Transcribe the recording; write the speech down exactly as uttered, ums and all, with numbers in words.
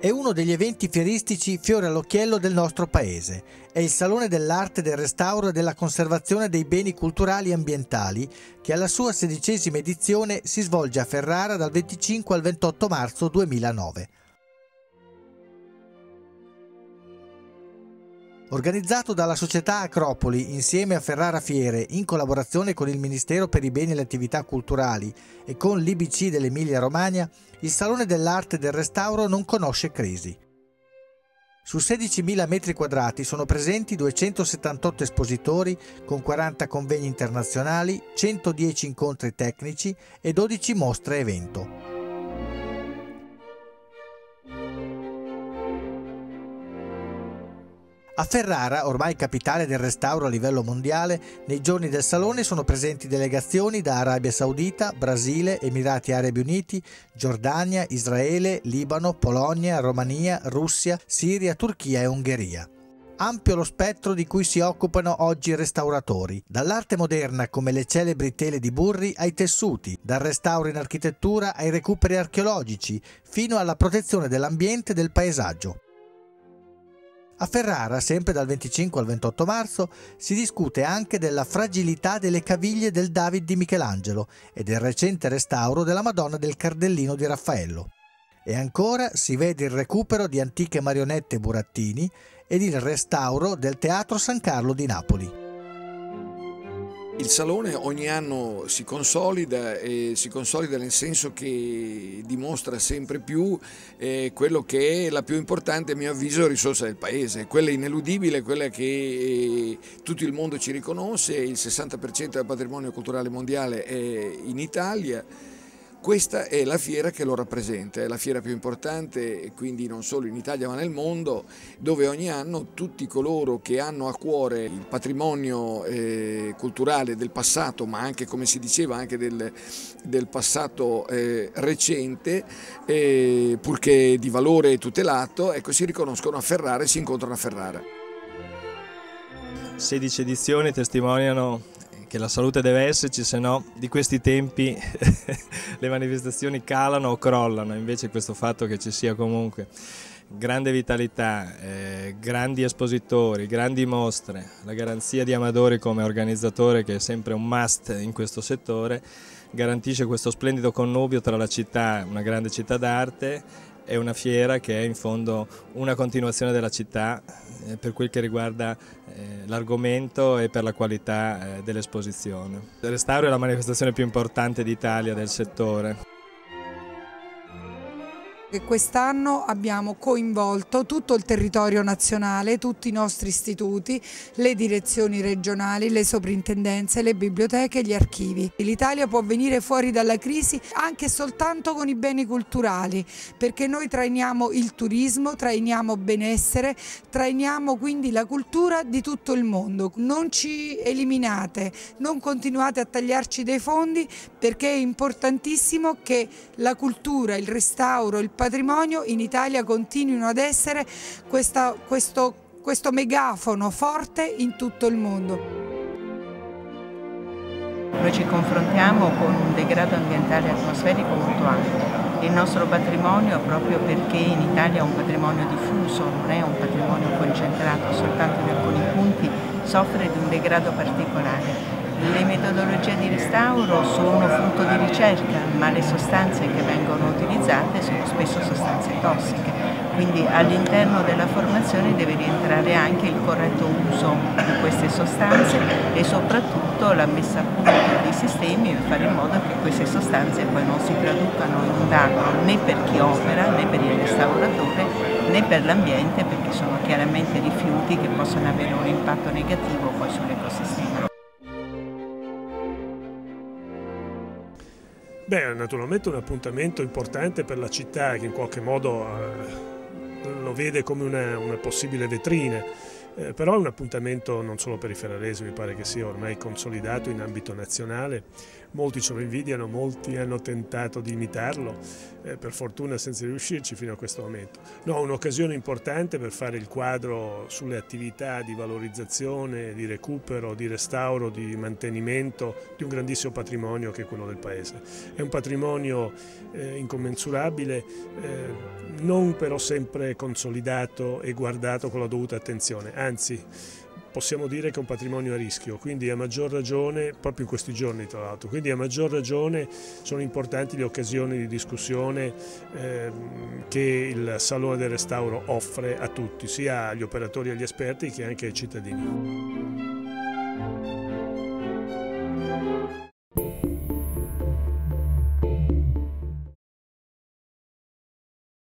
È uno degli eventi fieristici fiore all'occhiello del nostro paese. È il Salone dell'Arte, del Restauro e della Conservazione dei Beni Culturali e Ambientali, che alla sua sedicesima edizione si svolge a Ferrara dal venticinque al ventotto marzo duemilanove. Organizzato dalla società Acropoli insieme a Ferrara Fiere in collaborazione con il Ministero per i Beni e le Attività Culturali e con l'I B C dell'Emilia Romagna, il Salone dell'Arte e del Restauro non conosce crisi. Su sedicimila metri quadrati sono presenti duecentosettantotto espositori con quaranta convegni internazionali, centodieci incontri tecnici e dodici mostre evento. A Ferrara, ormai capitale del restauro a livello mondiale, nei giorni del Salone sono presenti delegazioni da Arabia Saudita, Brasile, Emirati Arabi Uniti, Giordania, Israele, Libano, Polonia, Romania, Russia, Siria, Turchia e Ungheria. Ampio lo spettro di cui si occupano oggi i restauratori, dall'arte moderna come le celebri tele di Burri ai tessuti, dal restauro in architettura ai recuperi archeologici, fino alla protezione dell'ambiente e del paesaggio. A Ferrara, sempre dal venticinque al ventotto marzo, si discute anche della fragilità delle caviglie del David di Michelangelo e del recente restauro della Madonna del Cardellino di Raffaello. E ancora si vede il recupero di antiche marionette burattini ed il restauro del Teatro San Carlo di Napoli. Il Salone ogni anno si consolida e si consolida nel senso che dimostra sempre più eh, quello che è la più importante, a mio avviso, risorsa del paese, quella ineludibile, quella che eh, tutto il mondo ci riconosce, il sessanta per cento del patrimonio culturale mondiale è in Italia. Questa è la fiera che lo rappresenta, è la fiera più importante, quindi non solo in Italia ma nel mondo, dove ogni anno tutti coloro che hanno a cuore il patrimonio eh, culturale del passato, ma anche, come si diceva, anche del, del passato eh, recente, eh, purché di valore tutelato, ecco, si riconoscono a Ferrara e si incontrano a Ferrara. sedici edizioni testimoniano che la salute deve esserci, se no di questi tempi le manifestazioni calano o crollano. Invece questo fatto che ci sia comunque grande vitalità, eh, grandi espositori, grandi mostre, la garanzia di Amadori come organizzatore, che è sempre un must in questo settore, garantisce questo splendido connubio tra la città, una grande città d'arte, e una fiera che è in fondo una continuazione della città eh, per quel che riguarda eh, l'argomento e per la qualità eh, dell'esposizione. Il restauro è la manifestazione più importante d'Italia del settore. Quest'anno abbiamo coinvolto tutto il territorio nazionale, tutti i nostri istituti, le direzioni regionali, le soprintendenze, le biblioteche e gli archivi. L'Italia può venire fuori dalla crisi anche soltanto con i beni culturali, perché noi trainiamo il turismo, trainiamo benessere, trainiamo quindi la cultura di tutto il mondo. Non ci eliminate, non continuate a tagliarci dei fondi, perché è importantissimo che la cultura, il restauro, il patrimonio in Italia continuino ad essere questa, questo, questo megafono forte in tutto il mondo. Noi ci confrontiamo con un degrado ambientale e atmosferico molto alto. Il nostro patrimonio, proprio perché in Italia è un patrimonio diffuso, non è un patrimonio concentrato soltanto in alcuni punti, soffre di un degrado particolare. Le metodologie di restauro sono frutto di ricerca, ma le sostanze che vengono utilizzate sono spesso sostanze tossiche, quindi all'interno della formazione deve rientrare anche il corretto uso di queste sostanze e soprattutto la messa a punto dei sistemi per fare in modo che queste sostanze poi non si traducano in un danno né per chi opera, né per il restauratore, né per l'ambiente, perché sono chiaramente rifiuti che possono avere un impatto negativo poi sull'ecosistema. Beh, naturalmente un appuntamento importante per la città che in qualche modo eh, lo vede come una, una possibile vetrina Eh, però è un appuntamento non solo per i ferraresi, mi pare che sia ormai consolidato in ambito nazionale. Molti ce lo invidiano, molti hanno tentato di imitarlo, eh, per fortuna senza riuscirci fino a questo momento. No, un'occasione importante per fare il quadro sulle attività di valorizzazione, di recupero, di restauro, di mantenimento di un grandissimo patrimonio che è quello del Paese. È un patrimonio eh, incommensurabile, eh, non però sempre consolidato e guardato con la dovuta attenzione, anzi possiamo dire che è un patrimonio a rischio, quindi a maggior ragione, proprio in questi giorni tra l'altro, quindi a maggior ragione sono importanti le occasioni di discussione eh, che il Salone del Restauro offre a tutti, sia agli operatori e agli esperti che anche ai cittadini.